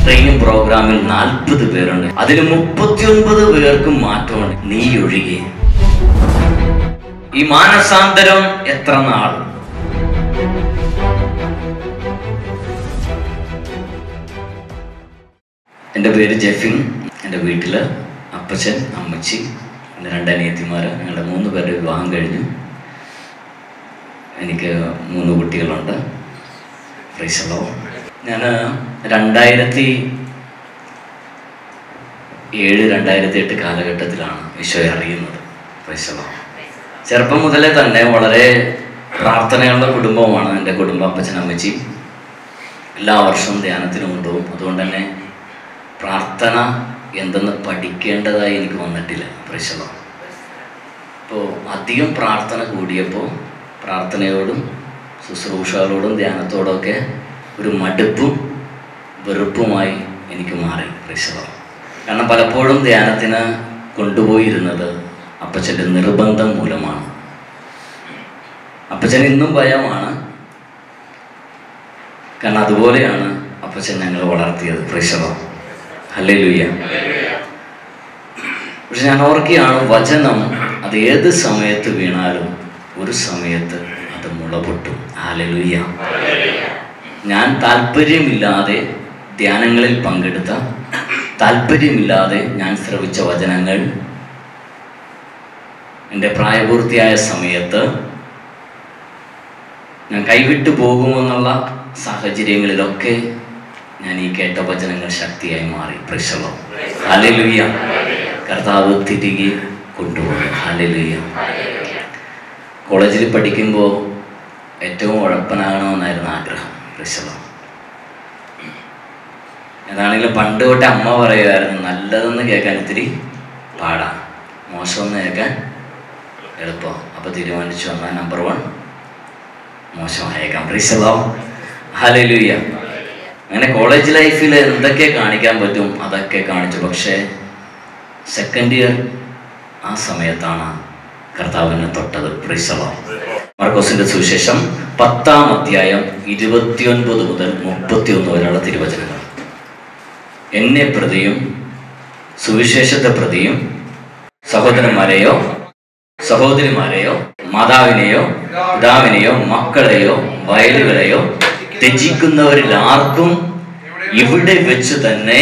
Training പ്രോഗ്രാമിൽ 40 പേരുണ്ട്. അതിൽ 39 പേർക്കും മാറ്റമുണ്ട്, നീ ഒഴികെ. ഈ മാനസാന്തരം എത്ര നാൾ? എൻ്റെ പേര് ജെഫിൻ. എൻ്റെ വീട്ടിൽ അപ്പച്ചൻ, അമ്മച്ചി, എൻ്റെ 2 അനിയത്തിമാർ, ഞങ്ങളുടെ 3 പേരുടെ വിവാഹം കഴിഞ്ഞു. എനിക്ക് 3 കുട്ടികളുണ്ട്. Praise the Lord. ഞാൻ 2007-2008 കാലഘട്ടത്തിലാണ് ഈശോയെ അറിയുന്നത്. Praise the Lord. ചെറുപ്പം മുതലേ തന്നെ വളരെ പ്രാർത്ഥനകളുടെ കുടുംബമാണ് എൻ്റെ കുടുംബം. അപ്പച്ചൻ, അമ്മച്ചി എല്ലാ വർഷവും ധ്യാനത്തിന് കൊണ്ടുപോകും. അതുകൊണ്ട് തന്നെ പ്രാർത്ഥന എന്തെന്ന് പഠിക്കേണ്ടതായി എനിക്ക് വന്നിട്ടില്ല. Praise the Lord. അപ്പോൾ അധികം പ്രാർത്ഥന കൂടിയപ്പോൾ പ്രാർത്ഥനയോടും ശുശ്രൂഷകളോടും ധ്യാനത്തോടൊക്കെ ഒരു മടുപ്പും വെറുപ്പുമായി എനിക്ക് മാറി. Praise the Lord. കാരണം പലപ്പോഴും ധ്യാനത്തിന് കൊണ്ടുപോയിരുന്നത് അപ്പച്ചൻ്റെ നിർബന്ധം മൂലമാണ്. അപ്പച്ചൻ ഇന്നും ഭയമാണ്, കാരണം അതുപോലെയാണ് അപ്പച്ചൻ ഞങ്ങൾ വളർത്തിയത്. Praise the Lord. ഹല്ലേലൂയ. പക്ഷെ ഞാൻ ഓർക്കുകയാണ്, വചനം അത് ഏത് സമയത്ത് വീണാലും ഒരു സമയത്ത് അത് മുളപൊട്ടും. ഹല്ലേലൂയ. ഞാൻ താല്പര്യമില്ലാതെ ധ്യാനങ്ങളിൽ പങ്കെടുത്ത, താല്പര്യമില്ലാതെ ഞാൻ ശ്രവിച്ച വചനങ്ങൾ എൻ്റെ പ്രായപൂർത്തിയായ സമയത്ത് ഞാൻ കൈവിട്ടു പോകുമെന്നുള്ള സാഹചര്യങ്ങളിലൊക്കെ ഞാൻ ഈ കേട്ട വചനങ്ങൾ ശക്തിയായി മാറി. Praise the Lord. ഹല്ലേലൂയ. കർത്താവ് തിരികെ കൊണ്ടുപോകും. ഹല്ലേലൂയ. കോളേജിൽ പഠിക്കുമ്പോൾ ഏറ്റവും ഉഴപ്പനാകണമെന്നായിരുന്നു ആഗ്രഹം. Praise the Lord. ഏതാണെങ്കിലും പണ്ട് തൊട്ട് അമ്മ പറയുമായിരുന്നു, നല്ലതെന്ന് കേൾക്കാൻ ഇത്തിരി പാടാണ്, മോശമെന്ന് കേൾക്കാൻ എളുപ്പം. അപ്പോൾ തീരുമാനിച്ചു, എന്നാൽ നമ്പർ 1 മോശമായേക്കാം. Praise the Lord. ഹല്ലേലൂയ. അങ്ങനെ കോളേജ് ലൈഫിൽ എന്തൊക്കെ കാണിക്കാൻ പറ്റും അതൊക്കെ കാണിച്ചു. പക്ഷേ സെക്കൻഡ് ഇയർ ആ സമയത്താണ് കർത്താവിനെ തൊട്ടത്. Praise the Lord. മർക്കോസിന്റെ സുവിശേഷം 10-ാം അധ്യായം 29 മുതൽ 31 വരെയുള്ള തിരുവചനങ്ങൾ. എന്നെ പ്രതിയും സുവിശേഷത്തെ പ്രതിയും സഹോദരന്മാരെയോ സഹോദരിമാരെയോ മാതാവിനെയോ പിതാവിനെയോ മക്കളെയോ വയലുകളെയോ ത്യജിക്കുന്നവരിൽ ആർക്കും ഇവിടെ വെച്ച് തന്നെ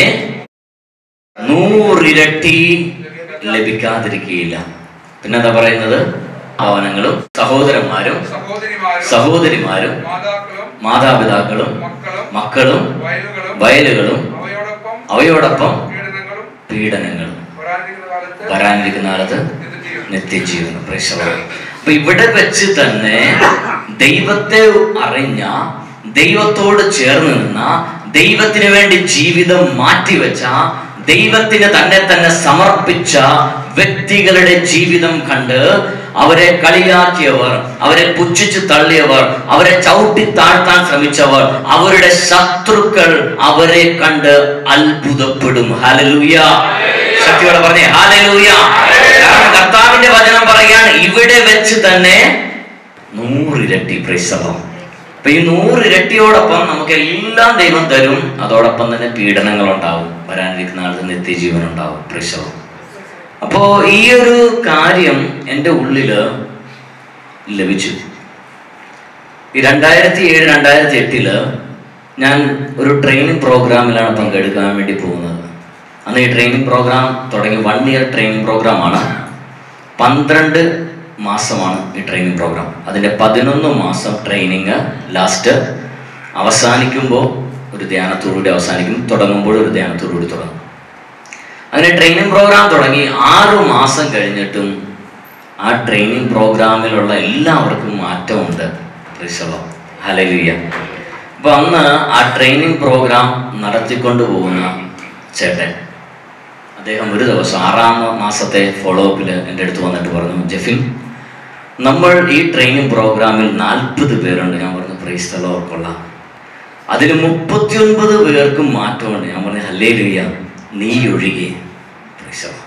100 ഇരട്ടി ലഭിക്കാതിരിക്കുകയില്ല. പിന്നെന്താ പറയുന്നത്? ഭവനങ്ങളും സഹോദരന്മാരും സഹോദരിമാരും മാതാപിതാക്കളും മക്കളും വയലുകളും അവയോടൊപ്പം പീഡനങ്ങളും വരാനിരിക്കുന്ന കാലത്ത് നിത്യജീവനും. Price the Lord. അപ്പൊ ഇവിടെ വെച്ച് തന്നെ ദൈവത്തെ അറിഞ്ഞ, ദൈവത്തോട് ചേർന്ന് നിന്ന, ദൈവത്തിന് വേണ്ടി ജീവിതം മാറ്റിവെച്ച, ദൈവത്തിന് തന്നെ സമർപ്പിച്ച വ്യക്തികളുടെ ജീവിതം കണ്ട് അവരെ കളിയാക്കിയവർ, അവരെ പുച്ഛിച്ചു തള്ളിയവർ, അവരെ ചവിട്ടി താഴ്ത്താൻ ശ്രമിച്ചവർ, അവരുടെ ശത്രുക്കൾ അവരെ കണ്ട് അത്ഭുതപ്പെടും. ഹല്ലേലൂയ. ശക്തിയോടെ പറഞ്ഞേ ഹല്ലേലൂയ. കാരണം കർത്താവിന്റെ വചനം പറയാണ്, ഇവിടെ വെച്ച് തന്നെ 100 ഇരട്ടി. Praise the Lord. അപ്പൊ ഈ 100 ഇരട്ടിയോടൊപ്പം നമുക്ക് എല്ലാം ദൈവം തരും. അതോടൊപ്പം തന്നെ പീഡനങ്ങൾ ഉണ്ടാവും, വരാനിരിക്കുന്ന ആൾക്ക് നിത്യജീവൻ ഉണ്ടാവും. Praise the Lord. അപ്പോ ഈ ഒരു കാര്യം എൻ്റെ ഉള്ളില് ലഭിച്ചു. ഈ 2007-2008 ഞാൻ ഒരു ട്രെയിനിങ് പ്രോഗ്രാമിലാണ് പങ്കെടുക്കാൻ വേണ്ടി പോകുന്നത്. അന്ന് ഈ ട്രെയിനിങ് പ്രോഗ്രാം തുടങ്ങി 1 ഇയർ ട്രെയിനിങ് പ്രോഗ്രാമാണ്. 12 മാസമാണ് ഈ ട്രെയിനിങ് പ്രോഗ്രാം. അതിൻ്റെ 11 മാസം ട്രെയിനിങ് ലാസ്റ്റ് അവസാനിക്കുമ്പോൾ ഒരു ധ്യാനത്തോടുകൂടി അവസാനിക്കും, തുടങ്ങുമ്പോൾ ഒരു ധ്യാനത്തോടുകൂടി തുടങ്ങും. അങ്ങനെ ട്രെയിനിങ് പ്രോഗ്രാം തുടങ്ങി 6 മാസം കഴിഞ്ഞിട്ടും ആ ട്രെയിനിങ് പ്രോഗ്രാമിലുള്ള എല്ലാവർക്കും മാറ്റമുണ്ട്. Praise the Lord. ഹല്ലേലൂയ. അപ്പോൾ അന്ന് ആ ട്രെയിനിങ് പ്രോഗ്രാം നടത്തിക്കൊണ്ട് പോകുന്ന ചേട്ടൻ, അദ്ദേഹം ഒരു ദിവസം 6-ാം മാസത്തെ ഫോളോ അപ്പിൽ എൻ്റെ അടുത്ത് വന്നിട്ട് പറഞ്ഞു, ജെഫിൻ, നമ്മൾ ഈ ട്രെയിനിങ് പ്രോഗ്രാമിൽ 40 പേരുണ്ട്. ഞാൻ പറഞ്ഞു, പ്രൈസ് ദി ലോർഡ്, കൊള്ളാം. അതിൽ 39 പേർക്കും മാറ്റമുണ്ട്. ഞാൻ പറഞ്ഞു, ഹല്ലേലൂയ, നീ ഒഴികെ. Praise the Lord.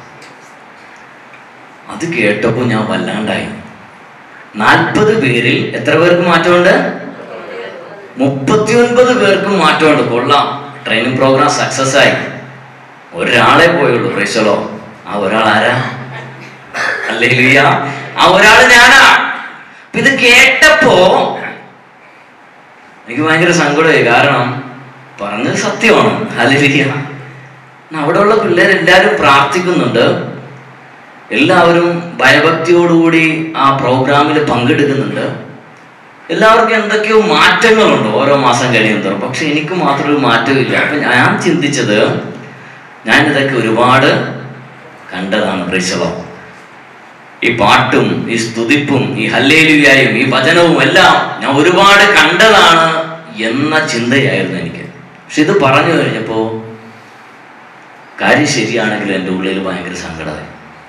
അത് കേട്ടപ്പോൾ ഞാൻ വല്ലാണ്ടായി. 40 പേരിൽ എത്ര പേർക്ക് മാറ്റമുണ്ട്? 39 പേർക്കും മാറ്റമുണ്ട്. കൊള്ളാം, ട്രെയിനിങ് പ്രോഗ്രാം സക്സസ് ആയി. ഒരാളെ പോയുള്ളൂ. പ്രൈസലോ. ആ ഒരാൾ ആരാ? ഹല്ലേലൂയ. ആ ഒരാൾ ഞാനാ. ഇത് കേട്ടപ്പോ എനിക്ക് ഭയങ്കര സങ്കടമായി. കാരണം പറഞ്ഞത് സത്യമാണ്. ഹല്ലേലൂയ. അവിടെയുള്ള പിള്ളേരെല്ലാവരും പ്രാർത്ഥിക്കുന്നുണ്ട്. എല്ലാവരും ഭയഭക്തിയോടുകൂടി ആ പ്രോഗ്രാമിൽ പങ്കെടുക്കുന്നുണ്ട്. എല്ലാവർക്കും എന്തൊക്കെയോ മാറ്റങ്ങളുണ്ട് ഓരോ മാസം കഴിയുന്നതോറും. പക്ഷെ എനിക്ക് മാത്രം ഒരു മാറ്റമില്ല. അപ്പം ഞാൻ ചിന്തിച്ചത്, ഞാനിതൊക്കെ ഒരുപാട് കണ്ടതാണ്. പ്രൈസലോ. ഈ പാട്ടും ഈ സ്തുതിപ്പും ഈ ഹല്ലേലൂയയും ഈ വചനവും എല്ലാം ഞാൻ ഒരുപാട് കണ്ടതാണ് എന്ന ചിന്തയായിരുന്നു എനിക്ക്. പക്ഷെ ഇത് പറഞ്ഞു കഴിഞ്ഞപ്പോൾ കാര്യം ശരിയാണെങ്കിൽ എൻ്റെ ഉള്ളിൽ ഭയങ്കര സങ്കടമായി.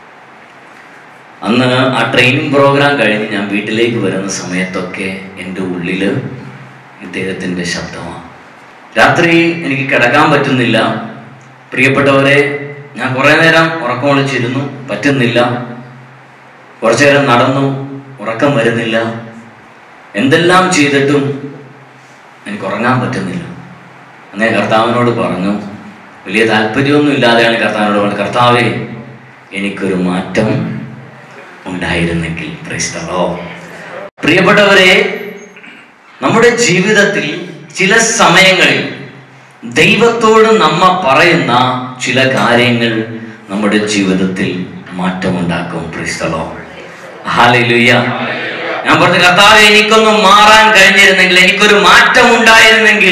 അന്ന് ആ ട്രെയിനിങ് പ്രോഗ്രാം കഴിഞ്ഞ് ഞാൻ വീട്ടിലേക്ക് വരുന്ന സമയത്തൊക്കെ എൻ്റെ ഉള്ളിൽ ഇദ്ദേഹത്തിൻ്റെ ശബ്ദമാണ്. രാത്രി എനിക്ക് കിടക്കാൻ പറ്റുന്നില്ല. പ്രിയപ്പെട്ടവരെ, ഞാൻ കുറേ നേരം ഉറക്കമൊളിച്ചിരുന്നു, പറ്റുന്നില്ല. കുറച്ചു നേരം നടന്നു, ഉറക്കം വരുന്നില്ല. എന്തെല്ലാം ചെയ്തിട്ടും എനിക്ക് ഉറങ്ങാൻ പറ്റുന്നില്ല. അന്നേ കർത്താവിനോട് പറഞ്ഞു, വലിയ താല്പര്യമൊന്നും ഇല്ലാതെയാണ് കർത്താവിനോട് പറഞ്ഞത്, കർത്താവേ, എനിക്കൊരു മാറ്റം ഉണ്ടായിരുന്നെങ്കിൽ. Praise the Lord. പ്രിയപ്പെട്ടവരെ, നമ്മുടെ ജീവിതത്തിൽ ചില സമയങ്ങളിൽ ദൈവത്തോട് നമ്മ പറയുന്ന ചില കാര്യങ്ങൾ നമ്മുടെ ജീവിതത്തിൽ മാറ്റമുണ്ടാക്കും. Praise the Lord. ഹല്ലേലൂയ. ഞാൻ പറഞ്ഞു, കർത്താവേ, എനിക്കൊന്നും മാറാൻ കഴിഞ്ഞിരുന്നെങ്കിൽ, എനിക്കൊരു മാറ്റം ഉണ്ടായിരുന്നെങ്കിൽ.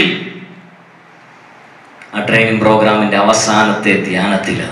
ആ ട്രെയിനിങ് പ്രോഗ്രാമിന്റെ അവസാനത്തെ ധ്യാനത്തില്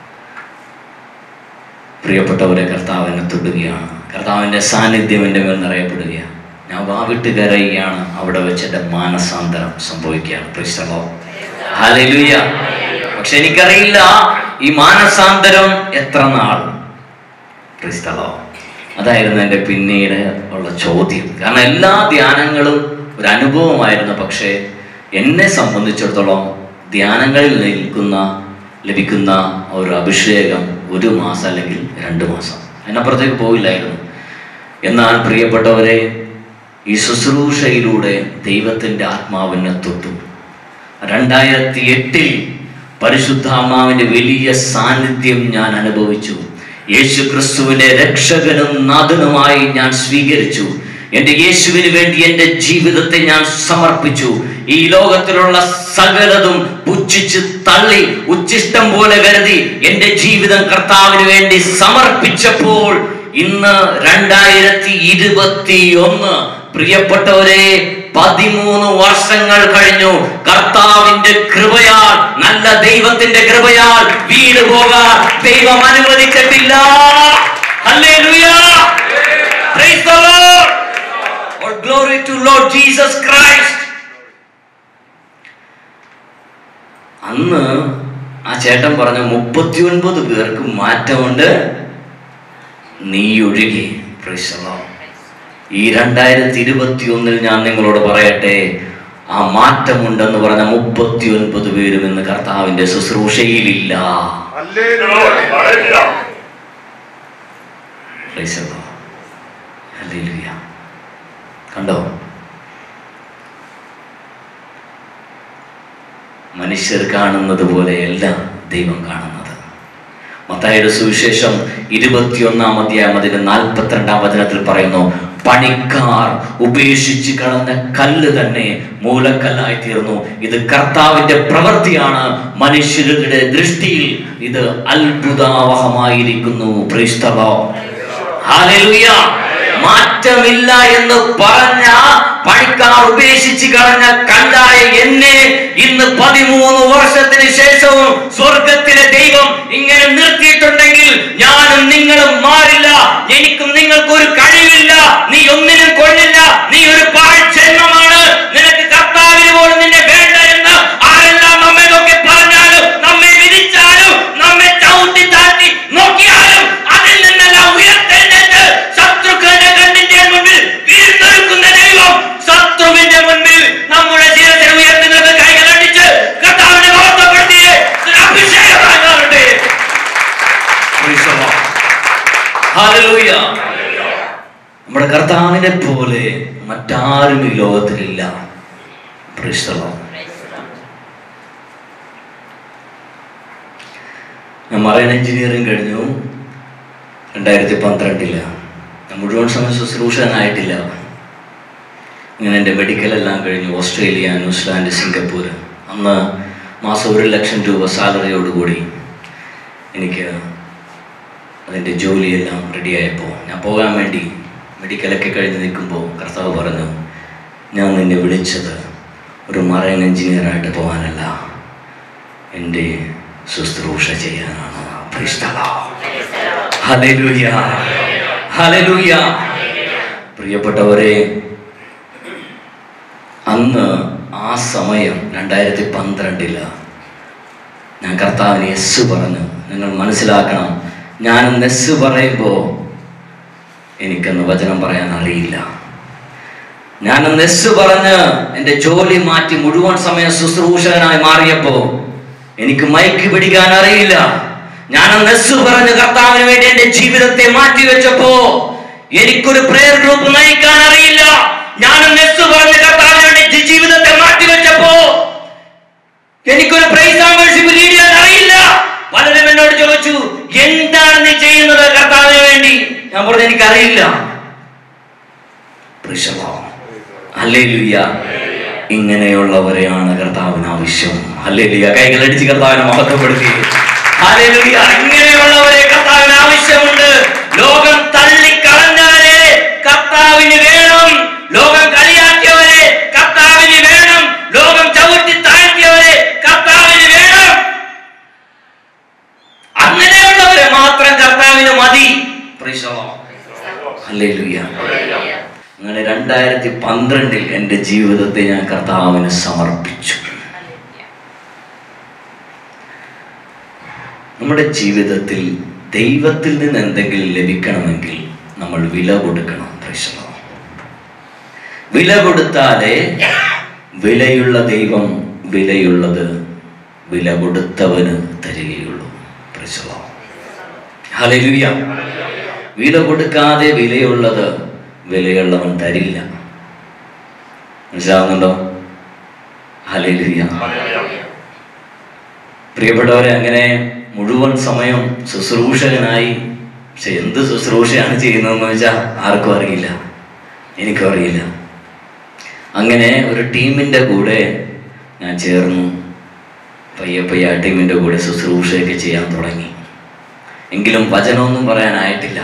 പ്രിയപ്പെട്ടവരെ, കർത്താവിനെ തൊടുകയാണ്. കർത്താവിന്റെ സാന്നിധ്യം എൻ്റെ മേൽ നിറയപ്പെടുകയാണ്. ഞാൻ വാവിട്ട് കരയുകയാണ്. അവിടെ വെച്ച് എൻ്റെ മാനസാന്തരം സംഭവിക്കുകയാണ്. Praise the Lord. ഹല്ലേലൂയ. പക്ഷെ എനിക്കറിയില്ല ഈ മാനസാന്തരം എത്ര നാൾ. Praise the Lord. അതായിരുന്നു എൻ്റെ പിന്നീട് ഉള്ള ചോദ്യം. കാരണം എല്ലാ ധ്യാനങ്ങളും ഒരു അനുഭവമായിരുന്നു. പക്ഷേ എന്നെ സംബന്ധിച്ചിടത്തോളം ധ്യാനങ്ങളിൽ ലഭിക്കുന്ന ഒരു അഭിഷേകം 1 മാസം അല്ലെങ്കിൽ 2 മാസം, അതിനപ്പുറത്തേക്ക് പോയില്ലായിരുന്നു. എന്നാൽ പ്രിയപ്പെട്ടവരെ, ഈ ശുശ്രൂഷയിലൂടെ ദൈവത്തിൻ്റെ ആത്മാവിനെ തൊട്ടു. 2008 പരിശുദ്ധാത്മാവിൻ്റെ വലിയ സാന്നിധ്യം ഞാൻ അനുഭവിച്ചു. യേശു ക്രിസ്തുവിനെ രക്ഷകനും നാഥനുമായി ഞാൻ സ്വീകരിച്ചു. എൻ്റെ യേശുവിന് വേണ്ടി എൻ്റെ ജീവിതത്തെ ഞാൻ സമർപ്പിച്ചു. ഈ ലോകത്തിലുള്ള സകലതും പുച്ഛിച്ച് തള്ളി ഉച്ഛിഷ്ടം പോലെ കരുതി എൻ്റെ ജീവിതം കർത്താവിന് വേണ്ടി സമർപ്പിച്ചപ്പോൾ ഇന്ന് 2021, പ്രിയപ്പെട്ടവരെ, 13 വർഷങ്ങൾ കഴിഞ്ഞു. കർത്താവിന്റെ കൃപയാൽ, നല്ല ദൈവത്തിന്റെ കൃപയാൽ വീട് പോകാൻ ദൈവം അനുവദിച്ചിട്ടില്ല. Hallelujah. Praise the Lord. All glory to Lord Jesus Christ. അന്ന് ആ ചേട്ടൻ പറഞ്ഞു, 39 പേർക്ക് മാറ്റമുണ്ട്, നീ ഒഴികെ. Praise the Lord. ഈ 2021 ഞാൻ നിങ്ങളോട് പറയട്ടെ, ആ മാറ്റമുണ്ടെന്ന് പറഞ്ഞ 39 പേരും ഇന്ന് കർത്താവിന്റെ ശുശ്രൂഷയിലില്ല. കണ്ടോ? മനുഷ്യർ കാണുന്നത് പോലെയല്ല ദൈവം കാണുന്നത്. മത്തായിയുടെ സുവിശേഷം 21-ാം അധ്യായം അതിന്റെ 42-ാം വചനത്തിൽ പറയുന്നു, പണിക്കാർ ഉപേക്ഷിച്ച് കളഞ്ഞ കല്ല് തന്നെ മൂലക്കല്ലായി തീർന്നു. ഇത് കർത്താവിന്റെ പ്രവൃത്തിയാണ്. മനുഷ്യരുടെ ദൃഷ്ടിയിൽ ഇത് അത്ഭുതാവഹമായിരിക്കുന്നു. Praise the Lord. ഹല്ലേലൂയ. മാറ്റമില്ല എന്ന് പറഞ്ഞ പണിക്കാർ ഉപേക്ഷിച്ച് കളഞ്ഞ കല്ലായ എന്നെ ഇന്ന് 13 വർഷത്തിന് ശേഷവും സ്വർഗത്തിലെ ദൈവം ഇങ്ങനെ നിർത്തിയിട്ടുണ്ടെങ്കിൽ ഞാനും നിങ്ങളും മാറില്ല. എനിക്കും നിങ്ങൾക്കും ഒരു കഴിവില്ല. നീ ഒന്നിനും കൊള്ളില്ല. നീ ഒരു പാഴ്ജന്മമാണ്. നിനക്ക് കർത്താവിന് പോലും നിന്നെ വേണ്ട എന്ന് ആരെല്ലാം നമ്മെ നോക്കി പറഞ്ഞാലും, നമ്മെ വിധിച്ചാലും, നമ്മെ ചവിട്ടി താഴ്ത്തി നോക്കിയാലും അതിൽ നിന്നെല്ലാം ഉയർത്തെഴുന്നേറ്റ് ശത്രുക്കളുടെ കണ്ണിന്റെ മുന്നിൽ വീഴ്ന്നൊരുക്കുന്ന ദൈവം ശത്രുവിന്റെ മുൻപിൽ നമ്മുടെ ജീവിതത്തിൽ ഉയർത്തുന്നത് കൈകളടിച്ച് കർത്താവിനെ മഹത്വപ്പെടുത്തിയേ അഭിഷേകമാകാറുണ്ട്. ഹല്ലേലൂയ. നമ്മുടെ കർത്താവിനെ പോലെ മറ്റാരും ഈ ലോകത്തിലില്ല. Praise the Lord. ഞാൻ മറൈൻ എഞ്ചിനീയറിംഗ് കഴിഞ്ഞു 2012. ഞാൻ മുഴുവൻ സമയം ശുശ്രൂഷകനായിട്ടില്ല. ഇങ്ങനെ എൻ്റെ മെഡിക്കലെല്ലാം കഴിഞ്ഞു. Australia, New Zealand, Singapore. അന്ന് മാസം 1,00,000 രൂപ സാലറിയോടുകൂടി എനിക്ക് അതിൻ്റെ ജോലിയെല്ലാം റെഡിയായപ്പോൾ ഞാൻ പോകാൻ വേണ്ടി മെഡിക്കലൊക്കെ കഴിഞ്ഞ് നിൽക്കുമ്പോൾ കർത്താവ് പറഞ്ഞു, ഞാൻ നിന്നെ വിളിച്ചത് ഒരു മറൈൻ എഞ്ചിനീയറായിട്ട് പോകാനല്ല, എൻ്റെ ശുശ്രൂഷ ചെയ്യാനാണ്. Hallelujah, hallelujah. പ്രിയപ്പെട്ടവരെ, അന്ന് ആ സമയം 2012 ഞാൻ കർത്താവിന് യെസ് പറഞ്ഞു. നിങ്ങൾ മനസ്സിലാക്കണം, ഞാൻ യെസ് പറയുമ്പോൾ എനിക്കന്ന് വചനം പറയാൻ അറിയില്ല. ഞാൻ യെസ് പറഞ്ഞ് എൻ്റെ ജോലി മാറ്റി മുഴുവൻ സമയം ശുശ്രൂഷകനായി മാറിയപ്പോൾ എനിക്ക് മൈക്ക് പിടിക്കാൻ അറിയില്ല. ഞാൻ യെസ് പറഞ്ഞ് കർത്താവിന് വേണ്ടി എൻ്റെ ജീവിതത്തെ മാറ്റിവെച്ചപ്പോ എനിക്കൊരു പ്രേയർ ഗ്രൂപ്പ് നയിക്കാൻ അറിയില്ല. ഞാൻ യെസ് പറഞ്ഞ് കർത്താവിന് വേണ്ടി ജീവിതത്തെ മാറ്റിവെച്ചപ്പോ എനിക്കൊരു പ്രൈസ് ആൻഡ് വർഷിപ്പ് ലീഡ് ചെയ്യാൻ അറിയില്ല. പലരും എന്നോട് ചോദിച്ചു, എന്താണ് നീ ചെയ്യുന്നത് കർത്താവിന് വേണ്ടി? ഞാൻ പറഞ്ഞു, എനിക്കറിയില്ല. ഹല്ലേലൂയ. ഇങ്ങനെയുള്ളവരെയാണ് കർത്താവിന് ആവശ്യം. ഹല്ലേലൂയ. കൈകളടിച്ച് കർത്താവിനെ മഹത്വപ്പെടുത്തി. ഹല്ലേലൂയ. ഇങ്ങനെയുള്ളവരെ കർത്താവിന് ആവശ്യമുണ്ട്. ലോകം തള്ളിക്കളഞ്ഞവരെ കർത്താവിന് വേണം. ലോകം കളിയാക്കിയവരെ കർത്താവിന് വേണം. ലോകം ചവിട്ടി താഴ്ത്തിയവരെ കർത്താവിന് വേണം. അങ്ങനെയുള്ളവരെ മാത്രം കർത്താവിന് മതി. ഹല്ലേലൂയ. അങ്ങനെ 2012 എൻ്റെ ജീവിതത്തെ ഞാൻ കർത്താവിന് സമർപ്പിച്ചു. നമ്മുടെ ജീവിതത്തിൽ ദൈവത്തിൽ നിന്ന് എന്തെങ്കിലും ലഭിക്കണമെങ്കിൽ നമ്മൾ വില കൊടുക്കണം. വില കൊടുത്താലേ വിലയുള്ള ദൈവം വിലയുള്ളത് വില കൊടുത്തവന് തരികയുള്ളൂ. ഹല്ലേലൂയ. വില കൊടുക്കാതെ വിലയുള്ളത് വിലയുള്ളവൻ തരില്ല. മനസ്സിലാവുന്നുണ്ടോ? ഹല്ലേലൂയ. പ്രിയപ്പെട്ടവരെ, അങ്ങനെ മുഴുവൻ സമയം ശുശ്രൂഷകനായി. പക്ഷെ എന്ത് ശുശ്രൂഷയാണ് ചെയ്യുന്നതെന്ന് വെച്ചാൽ ആർക്കും അറിയില്ല, എനിക്കും അറിയില്ല. അങ്ങനെ ഒരു ടീമിൻ്റെ കൂടെ ഞാൻ ചേർന്നു. പയ്യെ ആ ടീമിൻ്റെ കൂടെ ശുശ്രൂഷയൊക്കെ ചെയ്യാൻ തുടങ്ങി. എങ്കിലും വചനമൊന്നും പറയാനായിട്ടില്ല.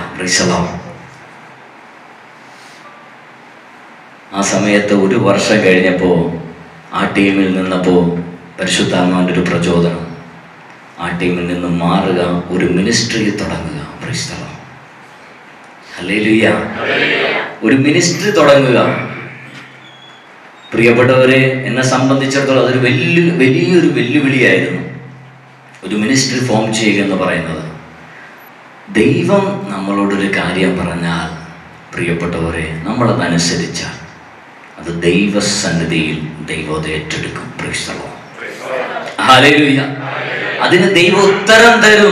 ആ സമയത്ത് 1 വർഷം കഴിഞ്ഞപ്പോൾ ആ ടീമിൽ നിന്നപ്പോൾ പരിശുദ്ധാത്മാവിൻ്റെ ഒരു പ്രചോദനം. ആ ടീമിൽ നിന്ന് മാറുക, ഒരു മിനിസ്ട്രി തുടങ്ങുക. ഹല്ലേലൂയ. ഒരു മിനിസ്ട്രി തുടങ്ങുക. പ്രിയപ്പെട്ടവരെ, എന്നെ സംബന്ധിച്ചിടത്തോളം അതൊരു വലിയൊരു വെല്ലുവിളിയായിരുന്നു. ഒരു മിനിസ്ട്രി ഫോം ചെയ്യുക എന്ന് പറയുന്നത്. ദൈവം നമ്മളോടൊരു കാര്യം പറഞ്ഞാൽ, പ്രിയപ്പെട്ടവരെ, നമ്മളതനുസരിച്ചാൽ അത് ദൈവസന്നിധിയിൽ ദൈവം അത് ഏറ്റെടുക്കും. ഹല്ലേലൂയ. അതിന് ദൈവം ഉത്തരം തരും.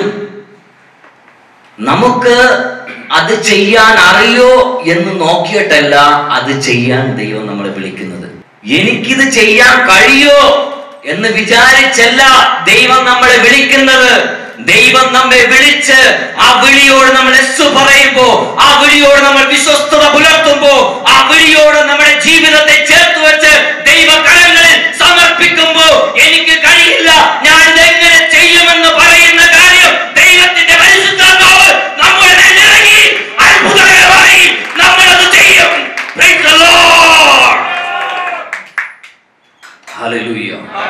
നമുക്ക് അത് ചെയ്യാൻ അറിയോ എന്ന് നോക്കിയിട്ടല്ല അത് ചെയ്യാൻ ദൈവം നമ്മളെ വിളിക്കുന്നത്. എനിക്കിത് ചെയ്യാൻ കഴിയോ എന്ന് വിചാരിച്ചല്ല ദൈവം നമ്മളെ വിളിക്കുന്നത്. ദൈവം നമ്മെ വിളിച്ച് ആ വിളിയോട് നമ്മൾ യെസ് പറയുമ്പോ, ആ വിളിയോട് നമ്മൾ വിശ്വസ്തത പുലർത്തുമ്പോ, ആ വിളിയോട് നമ്മുടെ ജീവിതത്തെ ചേർത്ത് വെച്ച് ദൈവകരങ്ങളിൽ സമർപ്പിക്കുമ്പോ, എനിക്ക് കഴിയില്ല, ഞാൻ ഇതെങ്ങനെ ചെയ്യുമെന്ന് പറയുന്ന കാര്യം ദൈവത്തിന്റെ പരിശുദ്ധാത്മാവ് നമ്മുടെ മേൽ ഇറങ്ങി അത്ഭുതകരമായി നമ്മളത് ചെയ്യും. Praise the Lord. Hallelujah.